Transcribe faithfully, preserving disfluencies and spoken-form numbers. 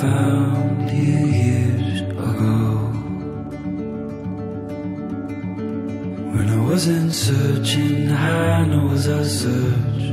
found you years ago. When I wasn't searching high, nor was I searching